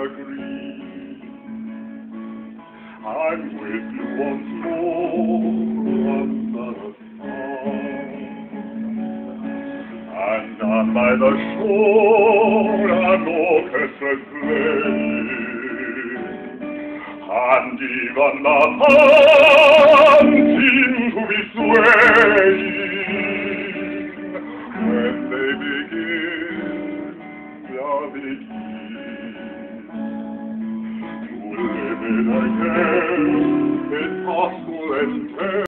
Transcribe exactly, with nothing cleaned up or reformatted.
the green. I'm with you once more under the sun, and down by the shore an orchestra's playing, and even the palms seem to be swaying. When they begin, they'll begin to live it again. It's possible and